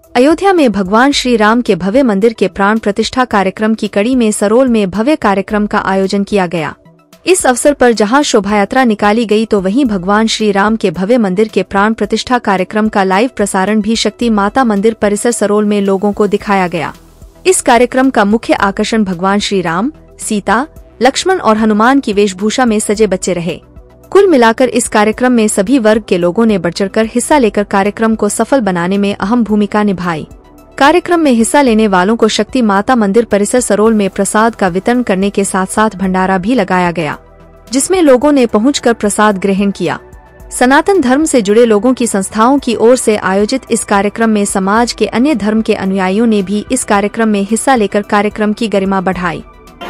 अयोध्या में भगवान श्री राम के भव्य मंदिर के प्राण प्रतिष्ठा कार्यक्रम की कड़ी में सरोल में भव्य कार्यक्रम का आयोजन किया गया। इस अवसर पर जहां शोभायात्रा निकाली गई तो वहीं भगवान श्री राम के भव्य मंदिर के प्राण प्रतिष्ठा कार्यक्रम का लाइव प्रसारण भी शक्ति माता मंदिर परिसर सरोल में लोगों को दिखाया गया। इस कार्यक्रम का मुख्य आकर्षण भगवान श्री राम, सीता, लक्ष्मण और हनुमान की वेशभूषा में सजे बच्चे रहे। कुल मिलाकर इस कार्यक्रम में सभी वर्ग के लोगों ने बढ़चढ़कर हिस्सा लेकर कार्यक्रम को सफल बनाने में अहम भूमिका निभाई। कार्यक्रम में हिस्सा लेने वालों को शक्ति माता मंदिर परिसर सरोल में प्रसाद का वितरण करने के साथ साथ भंडारा भी लगाया गया, जिसमें लोगों ने पहुंचकर प्रसाद ग्रहण किया। सनातन धर्म से जुड़े लोगों की संस्थाओं की ओर से आयोजित इस कार्यक्रम में समाज के अन्य धर्म के अनुयायियों ने भी इस कार्यक्रम में हिस्सा लेकर कार्यक्रम की गरिमा बढ़ाई।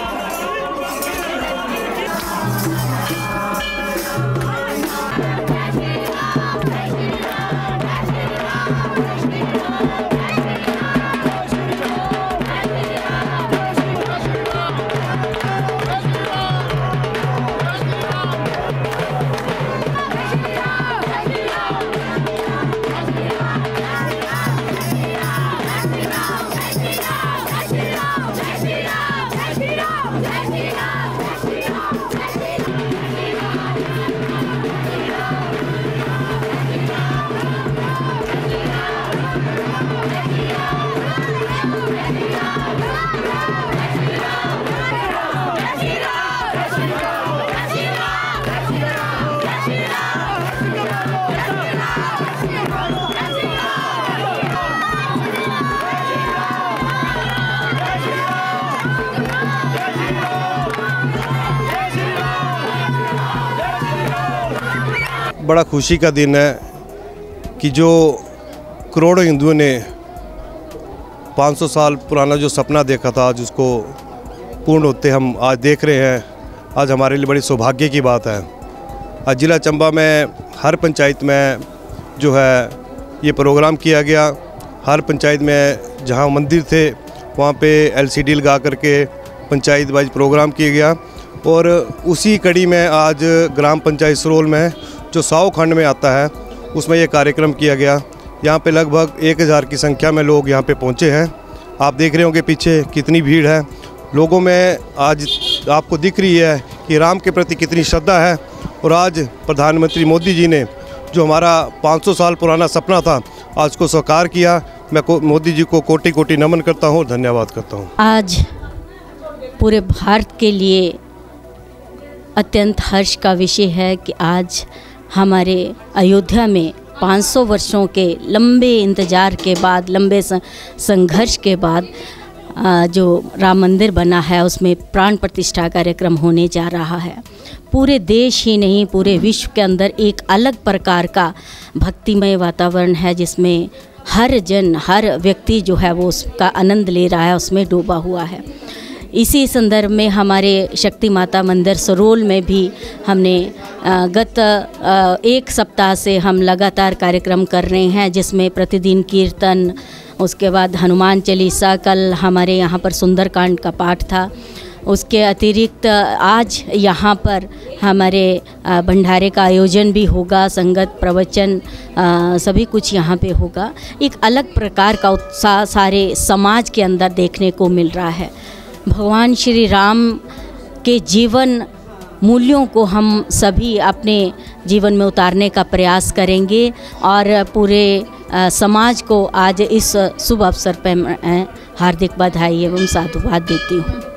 बड़ा खुशी का दिन है कि जो करोड़ों हिंदुओं ने 500 साल पुराना जो सपना देखा था आज उसको पूर्ण होते हम आज देख रहे हैं। आज हमारे लिए बड़ी सौभाग्य की बात है। आज जिला चंबा में हर पंचायत में जो है ये प्रोग्राम किया गया। हर पंचायत में जहां मंदिर थे वहां पे LCD लगा करके पंचायत वाइज प्रोग्राम किया गया और उसी कड़ी में आज ग्राम पंचायत सरोल में जो साओ खंड में आता है उसमें ये कार्यक्रम किया गया। यहाँ पे लगभग 1000 की संख्या में लोग यहाँ पे पहुँचे हैं। आप देख रहे होंगे पीछे कितनी भीड़ है। लोगों में आज आपको दिख रही है कि राम के प्रति कितनी श्रद्धा है और आज प्रधानमंत्री मोदी जी ने जो हमारा 500 साल पुराना सपना था आज को साकार किया। मैं मोदी जी को कोटि कोटि नमन करता हूँ और धन्यवाद करता हूँ। आज पूरे भारत के लिए अत्यंत हर्ष का विषय है कि आज हमारे अयोध्या में 500 वर्षों के लंबे इंतज़ार के बाद, लंबे संघर्ष के बाद जो राम मंदिर बना है उसमें प्राण प्रतिष्ठा कार्यक्रम होने जा रहा है। पूरे देश ही नहीं पूरे विश्व के अंदर एक अलग प्रकार का भक्तिमय वातावरण है जिसमें हर जन, हर व्यक्ति जो है वो उसका आनंद ले रहा है, उसमें डूबा हुआ है। इसी संदर्भ में हमारे शक्ति माता मंदिर सरोल में भी हमने गत 1 सप्ताह से हम लगातार कार्यक्रम कर रहे हैं जिसमें प्रतिदिन कीर्तन, उसके बाद हनुमान चालीसा, कल हमारे यहाँ पर सुंदरकांड का पाठ था। उसके अतिरिक्त आज यहाँ पर हमारे भंडारे का आयोजन भी होगा, संगत प्रवचन सभी कुछ यहाँ पे होगा। एक अलग प्रकार का उत्साह सारे समाज के अंदर देखने को मिल रहा है। भगवान श्री राम के जीवन मूल्यों को हम सभी अपने जीवन में उतारने का प्रयास करेंगे और पूरे समाज को आज इस शुभ अवसर पर हार्दिक बधाई एवं साधुवाद देती हूँ।